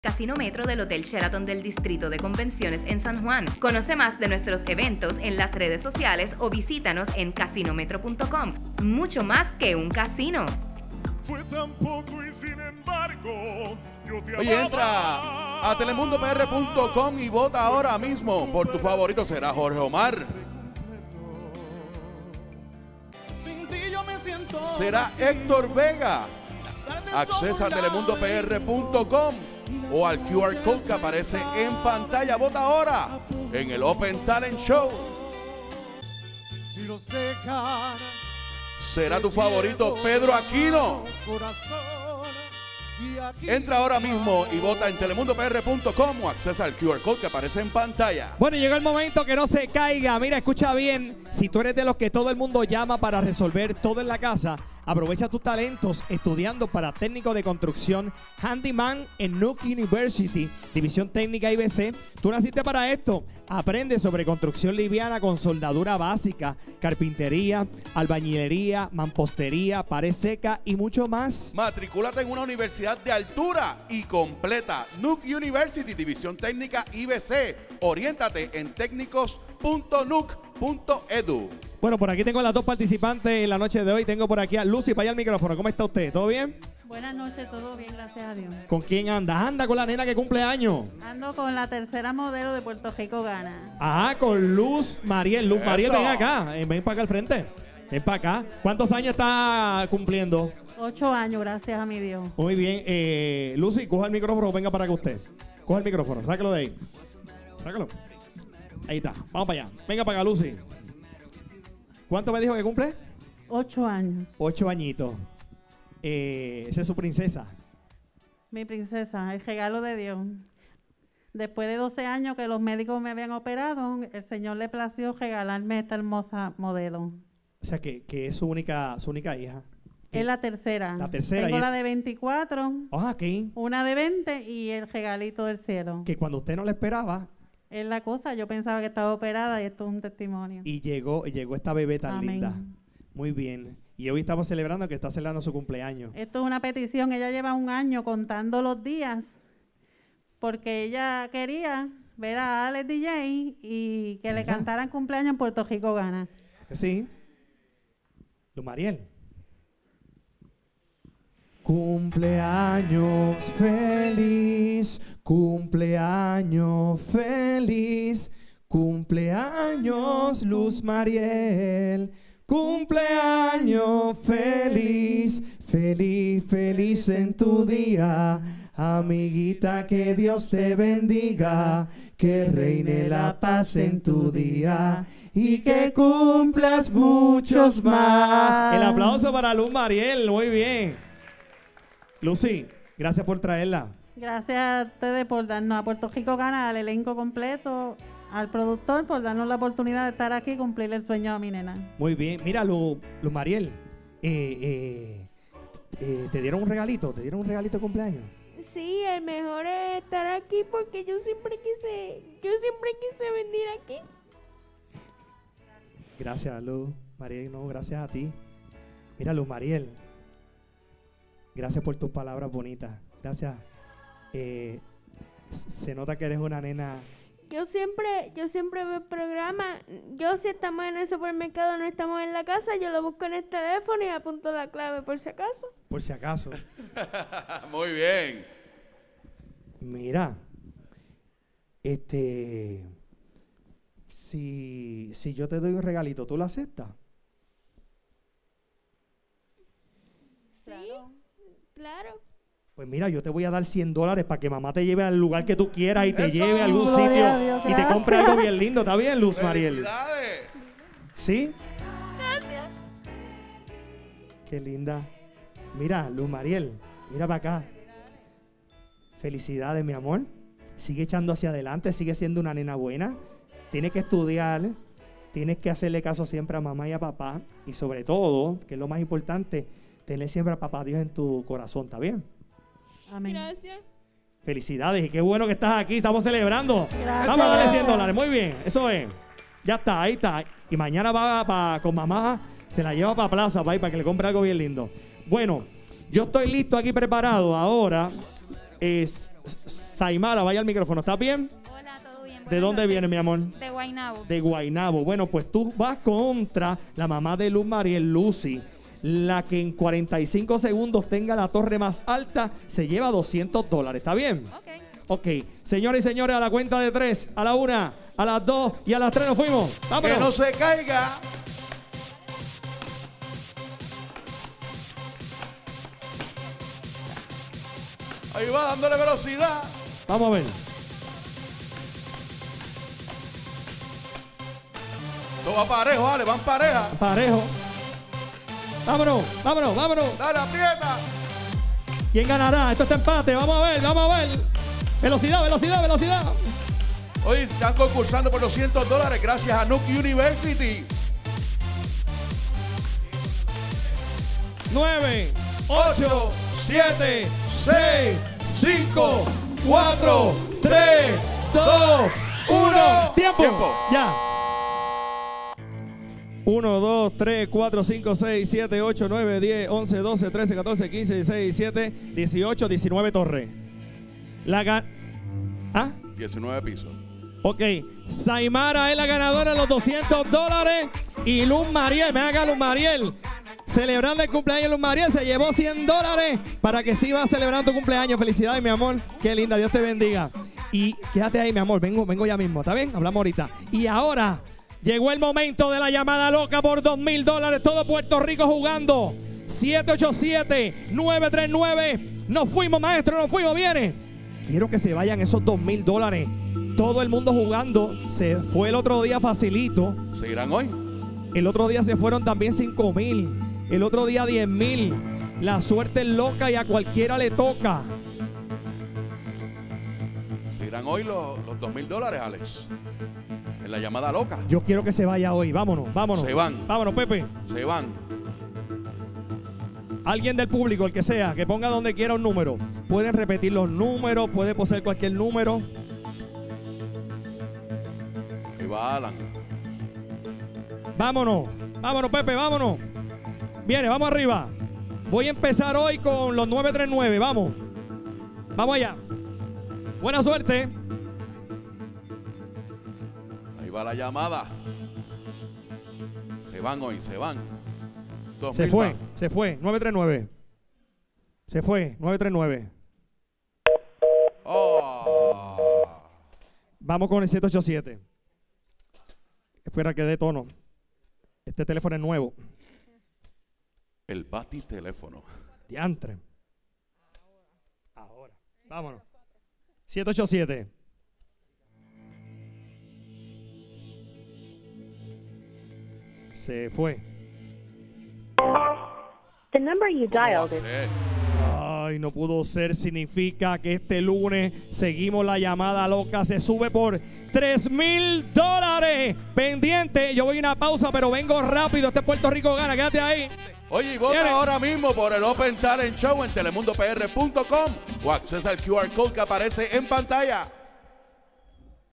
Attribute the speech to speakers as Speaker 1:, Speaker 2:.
Speaker 1: Casino Metro del Hotel Sheraton del Distrito de Convenciones en San Juan. Conoce más de nuestros eventos en las redes sociales o visítanos en casinometro.com. Mucho más que un casino.
Speaker 2: Fue tan poco y sin embargo yo te
Speaker 3: Oye, entra a telemundopr.com y vota ahora mismo por tu favorito. Será Jorge Omar,
Speaker 2: Sin ti yo me siento
Speaker 3: será Héctor Vega. Accesa a telemundopr.com o al QR code que aparece en pantalla. Vota ahora en el Open Talent Show.
Speaker 2: Si los dejan,
Speaker 3: Será tu favorito Pedro Aquino.
Speaker 2: corazón, y aquí
Speaker 3: Entra ahora mismo y vota en telemundopr.com o accesa al QR code que aparece en pantalla.
Speaker 4: Bueno, llegó el momento que no se caiga. Mira, escucha bien. Si tú eres de los que todo el mundo llama para resolver todo en la casa, aprovecha tus talentos estudiando para técnico de construcción handyman en Nuke University, División Técnica IBC. Tú naciste para esto. Aprende sobre construcción liviana con soldadura básica, carpintería, albañilería, mampostería, pared seca y mucho más.
Speaker 3: Matricúlate en una universidad de altura y completa. Nuke University, División Técnica IBC. Oriéntate en técnicos.nuke.edu.
Speaker 4: Bueno, por aquí tengo a las dos participantes en la noche de hoy. Tengo por aquí a Lucy, para allá el micrófono. ¿Cómo está usted? ¿Todo bien?
Speaker 5: Buenas noches, todo bien, gracias a Dios.
Speaker 4: ¿Con quién anda? Anda con la nena que cumple años.
Speaker 5: Ando con la tercera modelo de Puerto Rico Gana.
Speaker 4: Ajá, con Luz Mariel. Luz
Speaker 3: Eso.
Speaker 4: Mariel, ven acá. Ven para acá al frente. Ven para acá. ¿Cuántos años está cumpliendo?
Speaker 5: 8 años, gracias a mi Dios.
Speaker 4: Muy bien. Lucy, coja el micrófono. Venga para acá usted. Coja el micrófono. Sácalo de ahí. Sácalo. Ahí está. Vamos para allá. Venga para acá, Lucy. ¿Cuánto me dijo que cumple?
Speaker 5: 8 años.
Speaker 4: 8 añitos. Esa es su princesa.
Speaker 5: Mi princesa, el regalo de Dios. Después de 12 años que los médicos me habían operado, el Señor le plació regalarme esta hermosa modelo.
Speaker 4: O sea, que es su única hija.
Speaker 5: Es la tercera.
Speaker 4: La tercera,
Speaker 5: Tengo
Speaker 4: y-
Speaker 5: la de 24,
Speaker 4: Aquí.
Speaker 5: una de 20 y el regalito del cielo.
Speaker 4: Que cuando usted no la esperaba
Speaker 5: Es la cosa, yo pensaba que estaba operada y esto es un testimonio.
Speaker 4: y llegó esta bebé tan
Speaker 5: Amén.
Speaker 4: linda. Muy bien. Y hoy estamos celebrando que está celebrando su cumpleaños.
Speaker 5: Esto es una petición. Ella lleva 1 año contando los días porque ella quería ver a Alex DJ y que le
Speaker 4: Mira.
Speaker 5: cantaran cumpleaños en Puerto Rico Gana.
Speaker 4: ¿Que sí? Luz Mariel. Cumpleaños feliz, cumpleaños feliz, cumpleaños Luz Mariel, cumpleaños feliz, feliz, feliz en tu día, amiguita, que Dios te bendiga, que reine la paz en tu día y que cumplas muchos más. El aplauso para Luz Mariel, muy bien. Lucy, gracias por traerla.
Speaker 5: Gracias a ustedes por darnos a Puerto Rico Gana, al elenco completo, al productor por darnos la oportunidad de estar aquí y cumplir el sueño a mi nena.
Speaker 4: Muy bien. Mira, Luz Mariel, ¿te dieron un regalito? ¿Te dieron un regalito de cumpleaños?
Speaker 6: Sí, el mejor es estar aquí porque yo siempre quise venir aquí.
Speaker 4: Gracias, Luz Mariel. No, gracias a ti. Mira, Luz Mariel, gracias por tus palabras bonitas. Gracias. Se nota que eres una nena.
Speaker 6: Yo siempre veo el programa. Yo si estamos en el supermercado, no estamos en la casa, yo lo busco en el teléfono y apunto la clave por si acaso.
Speaker 4: Por si acaso.
Speaker 3: Muy bien.
Speaker 4: Mira, si yo te doy un regalito, ¿tú lo aceptas?
Speaker 6: Sí, claro.
Speaker 4: Pues mira, yo te voy a dar $100 para que mamá te lleve al lugar que tú quieras y te
Speaker 3: ¡Eso!
Speaker 4: lleve a algún
Speaker 5: Gloria
Speaker 4: sitio
Speaker 5: a Dios,
Speaker 4: y te
Speaker 5: gracias.
Speaker 4: compre algo bien lindo. ¿Está bien, Luz Mariel?
Speaker 3: ¡Felicidades!
Speaker 4: ¿Sí?
Speaker 6: Gracias.
Speaker 4: Qué linda. Mira, Luz Mariel, mira para acá. Felicidades, mi amor. Sigue echando hacia adelante, sigue siendo una nena buena. Tienes que estudiar, tienes que hacerle caso siempre a mamá y a papá. Y sobre todo, que es lo más importante, tener siempre a papá Dios en tu corazón, ¿está bien?
Speaker 5: Amén.
Speaker 6: Gracias.
Speaker 4: Felicidades y qué bueno que estás aquí, estamos celebrando.
Speaker 5: Gracias.
Speaker 4: Vamos a darle $100, muy bien, eso es. Ya está, ahí está. Y mañana va con mamá, se la lleva para plaza para que le compre algo bien lindo. Bueno, yo estoy listo aquí preparado ahora Saimara, vaya al micrófono, ¿estás bien?
Speaker 7: Hola, ¿todo bien?
Speaker 4: ¿De dónde viene, mi amor?
Speaker 7: De Guaynabo.
Speaker 4: De Guaynabo. Bueno, pues tú vas contra la mamá de Luz Mariel, Lucy. La que en 45 segundos tenga la torre más alta se lleva $200. ¿Está bien? Ok. Señores y señores, a la cuenta de 3, a la 1, a las 2 y a las 3 nos fuimos. ¡Vámonos!
Speaker 3: Que no se caiga. Ahí va dándole velocidad.
Speaker 4: Vamos a ver.
Speaker 3: Todo va parejo, vale, van pareja.
Speaker 4: Parejo. Vámonos, vámonos, vámonos.
Speaker 3: Dale, aprieta.
Speaker 4: ¿Quién ganará? Esto está empate. Vamos a ver, vamos a ver. Velocidad, velocidad, velocidad.
Speaker 3: Hoy están concursando por $200 gracias a Nuke University.
Speaker 4: 9, 8, 7, 6, 5, 4, 3, 2, 1. ¡Tiempo! Ya. 1, 2, 3, 4, 5, 6, 7, 8, 9, 10, 11, 12, 13, 14, 15, 16, 17, 18, 19 torres. ¿Ah?
Speaker 3: 19 pisos.
Speaker 4: Ok, Saimara es la ganadora de los $200 y Luz Mariel, ven acá Luz Mariel, celebrando el cumpleaños de Luz Mariel, se llevó $100 para que siga celebrando tu cumpleaños. Felicidades, mi amor, qué linda, Dios te bendiga. Y quédate ahí, mi amor, vengo ya mismo, ¿está bien? Hablamos ahorita. Y ahora llegó el momento de la llamada loca por $2,000, todo Puerto Rico jugando. 787-939, nos fuimos, maestro, nos fuimos, viene. Quiero que se vayan esos $2,000. Todo el mundo jugando. Se fue el otro día facilito.
Speaker 3: ¿Se irán hoy?
Speaker 4: El otro día se fueron también 5,000. El otro día 10,000. La suerte es loca y a cualquiera le toca.
Speaker 3: ¿Se irán hoy los $2,000, Alex? En la llamada loca.
Speaker 4: Yo quiero que se vaya hoy. Vámonos, vámonos.
Speaker 3: Se van.
Speaker 4: Vámonos, Pepe.
Speaker 3: Se van.
Speaker 4: Alguien del público, el que sea, que ponga donde quiera un número. Pueden repetir los números, puede poseer cualquier número.
Speaker 3: Ahí va Alan.
Speaker 4: Vámonos, vámonos, Pepe, vámonos. Viene, vamos arriba. Voy a empezar hoy con los 939, vamos. Vamos allá. Buena suerte.
Speaker 3: Ahí va la llamada. Se van hoy, se van.
Speaker 4: Se fue, 939. Se fue, 939.
Speaker 3: Oh.
Speaker 4: Vamos con el 787. Espera que dé tono. Este teléfono es nuevo.
Speaker 3: El bati teléfono.
Speaker 4: Diantre. Ahora. Vámonos. 787. Se fue.
Speaker 8: The number you dialed is...
Speaker 4: Ay, no pudo ser. Significa que este lunes seguimos la llamada loca. Se sube por $3,000. Pendiente. Yo voy a una pausa, pero vengo rápido. Este Puerto Rico gana. Quédate ahí.
Speaker 3: Oye, y vota ahora mismo por el Open Talent Show en telemundopr.com o accesa al QR code que aparece en pantalla.